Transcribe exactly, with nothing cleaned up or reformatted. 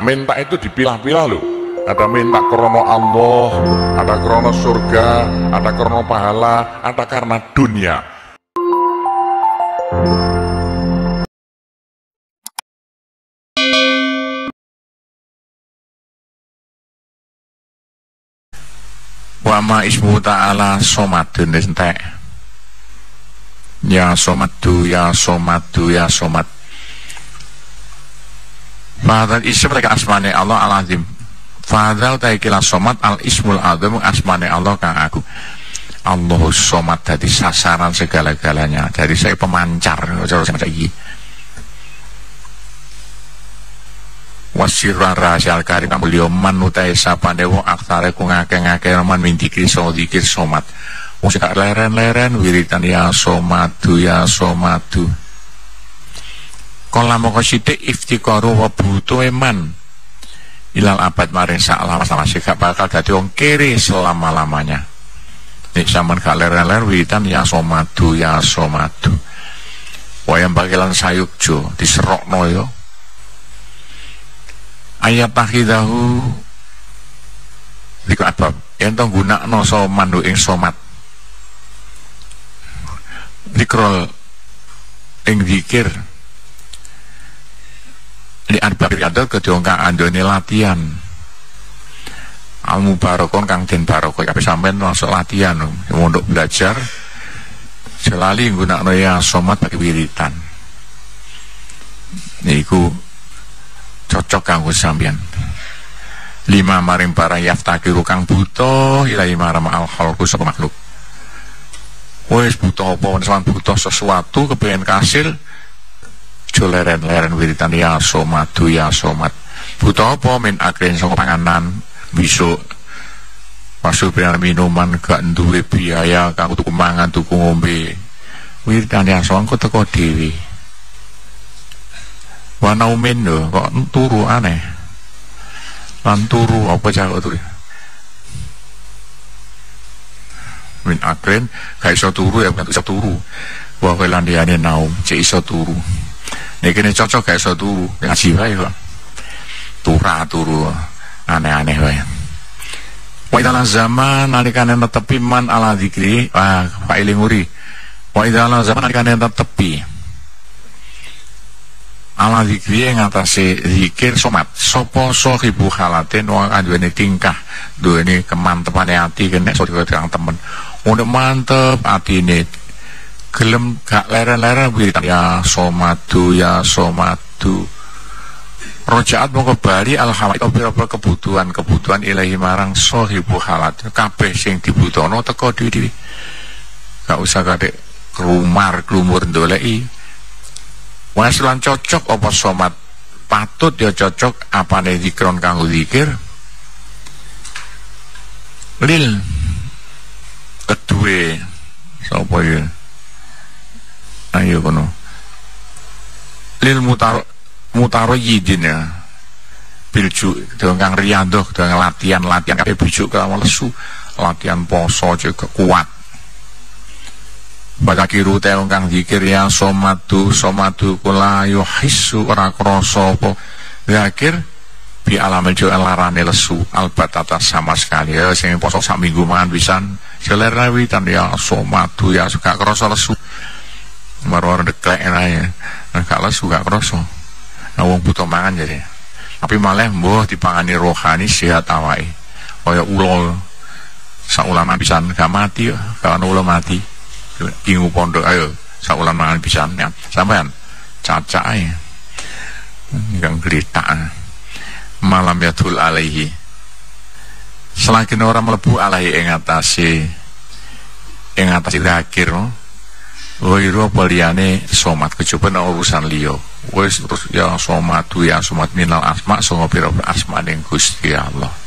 Minta itu dipilah-pilah loh. Ada minta krono Allah, ada krono surga, ada krono pahala, ada karena dunia. Wama ismu ta'ala somadun entek. Ya somadu, ya somadu, ya somad. Fadal ism mereka asmane Allah al-azim. Fadal taikilah somad al-ismul azim asmane Allah kang aku. Allahus somad dari sasaran segala-galanya. Dari saya pemancar. Wasirran rahasia karim beliau manutai sapane wong aktare ku ngake-ngake roman mindikir so dikir somat. Wong sing leren-leren wiritan ya somadu ya somadu. Kala moko sithik iftikaru wa butuh eman ilal abad maring sak lama-lama sik gak bakal dadi wong kere selama-lamanya. Nek sampean gak leren-leren wiritan ya somadu ya somadu. Wayang bagelan sayukjo diserokno yo. Ayat takhidahu dika abab ento gunakno so mandu ing somat dikrol ing zikir li arbab kadal kedhe kang andone latihan al mubarakon kang den barokah kabeh sampean masuk latihan untuk belajar selali gunakno ya somat bagi wiritan niku cocok kanggo sampeyan. Lima maring para yaftakiru kang buta ilahi marang al khalqu sapa makhluk. Wis buta apa wis buta sesuatu kepengin kasil aja leren-leren wiritan ya somadu ya somat. Buta apa min akren saka panganan besok masuk piran minuman gak duwe biaya kanggo tuku mangan tuku ngombe. Wiritan ya somat teko dhewe. Wana umin lho, kok turu aneh. Lan turu apa cakok turu? Min akren gak iso turu ya bukan iso turu. Wa kelan diane naum, cek iso turu. Nek kene cocok gak iso turu, ngaji wae kok. Tura turu aneh-aneh wae. Wa idza zaman nalikane netepi man ala zikri, ah faile nguri. Wa idza zaman nalikane netepi ala zikri yang ngatasi zikir somat sopo sohibu halatin wong anduweni tingkah duweni kemantepane ati kene so dikang temen untuk mantep atine gelem gak leren-leren wiritan ya somadu ya somadu rojaat mongko bali al halat apa kebutuhan-kebutuhan ilahi marang sohibu halat kabeh sing dibutuhno teko dhewe gak usah kadek krumar klumur ndoleki. Wasilan cocok apa somat patut ya cocok apane zikron kanggo zikir lil kedue sapa ya ayo kono lil mutar mutaro yidin ya bilju dengan riyadhah dengan latihan-latihan kabeh bijuk kalau lesu latihan poso juga kuat. Badakiru teong kang zikir ya somadu somadu kula yuhissu ora krasa apa zikir bi alamil jo larane lesu albatata sama sekali ya sing poso sak minggu mangan pisan selera witan ya somadu ya gak krasa lesu marwar deklek ae gak lesu gak krasa nah wong butuh mangan jadi tapi malah mbuh dipangani rohani sehat awake kaya ulo sak ulama pisan gak mati gak ono ulo mati ingu pondok ayo saulan mangan pisan ya sampean cacak ae yang gelita malam yatul alaihi selagi orang mlebu alaihi ing atase ing atase zikir wiro poliane somat kejaba urusan liya wis terus ya somadu ya somat minal asma sanga pira asma ning Gusti Allah.